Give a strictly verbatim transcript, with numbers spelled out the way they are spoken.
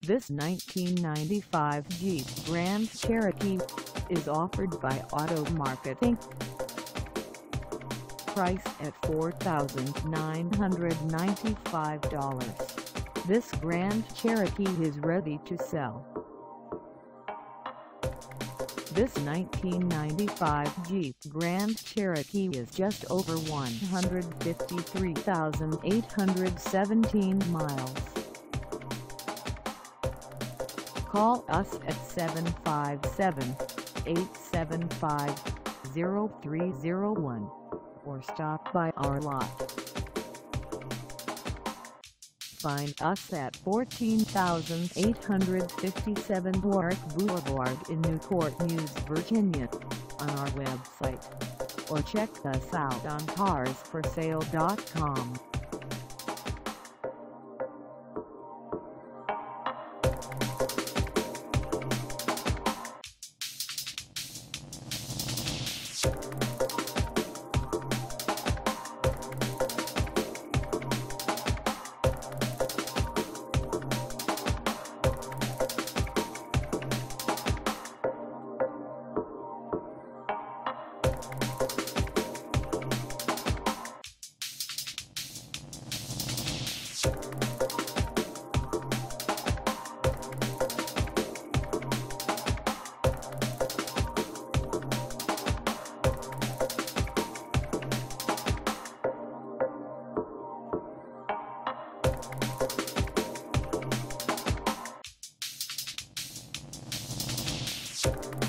This nineteen ninety-five Jeep Grand Cherokee is offered by Auto Market Incorporated. Price at four thousand nine hundred ninety-five dollars. This Grand Cherokee is ready to sell. This nineteen ninety-five Jeep Grand Cherokee is just over one hundred fifty-three thousand eight hundred seventeen miles. Call us at seven five seven, eight seven five, zero three zero one or stop by our lot. Find us at fourteen thousand eight hundred fifty-seven Warwick Boulevard in Newport News, Virginia, on our website, or check us out on cars for sale dot com. You